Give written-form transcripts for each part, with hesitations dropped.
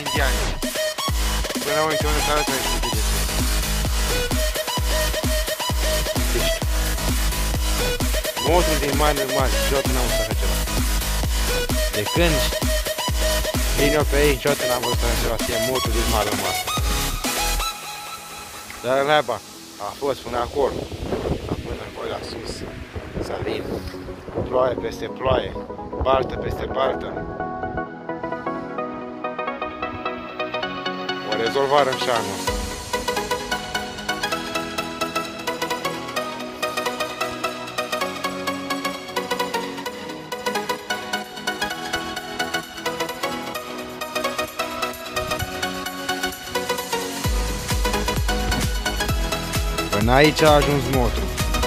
indiani. Până la urmă, unul care să-mi explice de ce. Deci, motul din mare, niciodată n-am văzut așa ceva. De când vin eu pe aici, niciodată n-am văzut așa ceva, să fie motul din mare, Dar treaba a fost până acolo, până acolo la sus, să vin, ploaie peste ploaie, baltă peste baltă. O rezolvarăm și anul ăsta. Până aici a ajuns motul.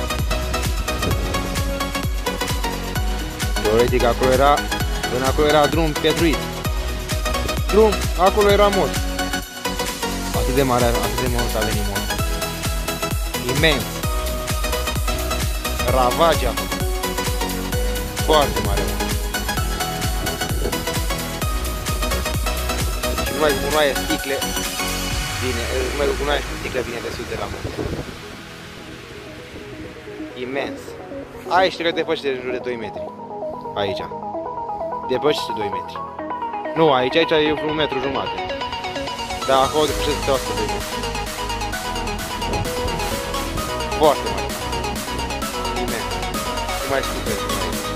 Teoretic până acolo era drum pietruit. Drum, acolo era mod. Atât de mare, atât de mult a venit mod. Imens. Ravage a făcut. Foarte mare mod. Și numai cu gunoaie sticle vine, numai cu gunoaie sticle vine de sus de la mod. Imens. Aici cred că depășește în jur de 2 metri. Aici. Depășește 2 metri. Nu, aici e 1,5 metri. Dar acolo depășește 100 de metri. Foarte mare. Imens. Nu mai știu pe aici.